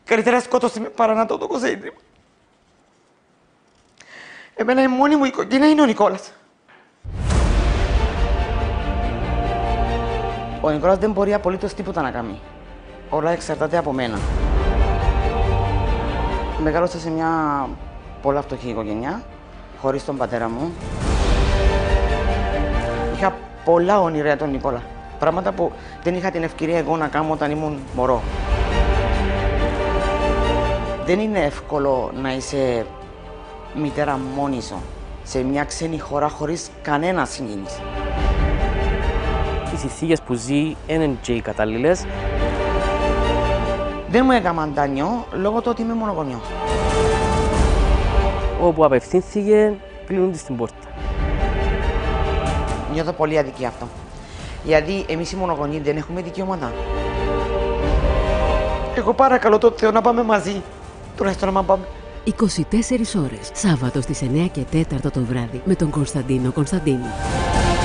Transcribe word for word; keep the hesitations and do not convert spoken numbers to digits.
Καλύτερα σκότωσε με παρά να το δω σε ίδρυμα. Εμένα η μόνη μου οικογένεια είναι ο Νικόλας. Ο Νικόλας δεν μπορεί απολύτως τίποτα να κάνει. Όλα εξαρτάται από μένα. Μεγάλωσα σε μια πολλά φτωχή οικογένεια, χωρίς τον πατέρα μου. Είχα πολλά όνειρα για τον Νικόλα. Πράγματα που δεν είχα την ευκαιρία εγώ να κάνω όταν ήμουν μωρό. Δεν είναι εύκολο να είσαι μητέρα μόνη σου σε μια ξένη χώρα χωρίς κανένα συγγενής. Οι συνθήκες που ζει είναι και οι κατάλληλες. Δεν μου έκαναν δάνειο λόγω του ότι είμαι μονογονιός. Όπου απευθύνθηκε, κλείνουν της την πόρτα. Νιώθω πολύ αδικία αυτό. Γιατί εμείς οι μονογονείς δεν έχουμε δικαιώματα. Εγώ παρακαλώ τον Θεό να πάμε μαζί. Τουλάχιστον να πάμε. είκοσι τέσσερις ώρες, Σάββατο στις εννιά και τέσσερα το βράδυ, με τον Κωνσταντίνο Κωνσταντίνη.